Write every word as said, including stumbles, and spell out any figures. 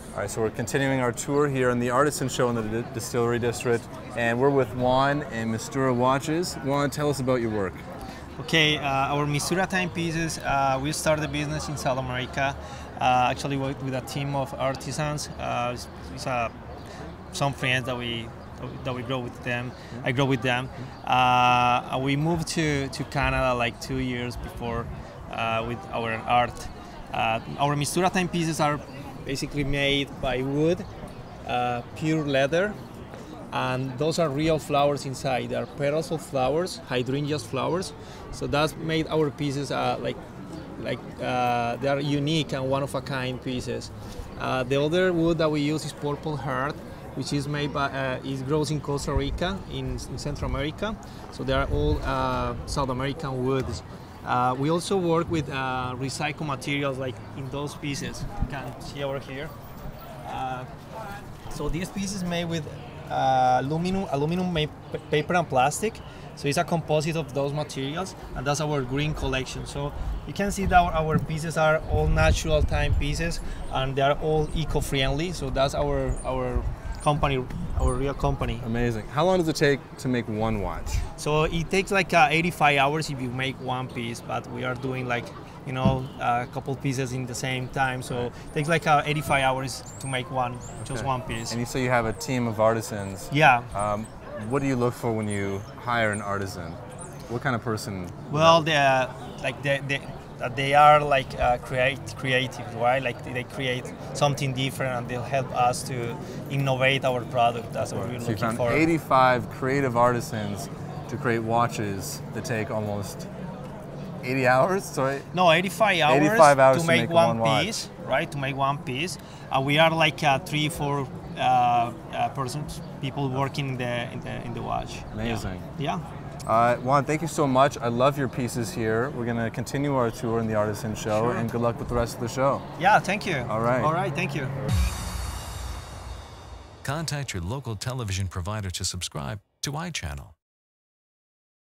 All right, so we're continuing our tour here in the Artisan Show in the D Distillery District, and we're with Juan and Mistura Watches. Juan, tell us about your work. Okay, uh, our Mistura timepieces, uh, we started the business in South America, uh, actually with, with a team of artisans. Uh, it's, it's uh, some friends that we that we grow with them. I grow with them. Uh, we moved to, to Canada like two years before uh, with our art. Uh, our Mistura timepieces are basically made by wood, uh, pure leather, and those are real flowers inside. They are petals of flowers, hydrangeas flowers. So that's made our pieces uh, like, like uh, they are unique and one-of-a-kind pieces. Uh, the other wood that we use is Purple Heart, which is made by, uh, it grows in Costa Rica, in, in Central America. So they are all uh, South American woods. Uh, we also work with uh, recycled materials like in those pieces. You can see over here. Uh, so these pieces made with uh, aluminum, aluminum paper and plastic. So it's a composite of those materials, and that's our green collection. So you can see that our, our pieces are all natural timepieces, and they are all eco-friendly. So that's our our company, our real company. Amazing. How long does it take to make one watch? So it takes like uh, eighty-five hours if you make one piece, but we are doing like, you know, a couple pieces in the same time. So it takes like uh, eighty-five hours to make one, okay. just one piece. And you say you have a team of artisans. Yeah. Um, what do you look for when you hire an artisan? What kind of person? Well, they are like they, they, they are like uh, create creative, right? Like they create something different, and they'll help us to innovate our product. That's what we're so looking you found for. eighty-five creative artisans to create watches that take almost eighty hours. Sorry. No, eighty-five hours, eighty-five hours to, to make, make one, one piece, right? To make one piece. Uh, we are like uh, three, four uh, uh, persons, people working in the in the in the watch. Amazing. Yeah. yeah. Uh, Juan, thank you so much. I love your pieces here. We're going to continue our tour in the Artisan Show, sure. and good luck with the rest of the show. Yeah, thank you. All right. All right, thank you. Contact your local television provider to subscribe to iChannel.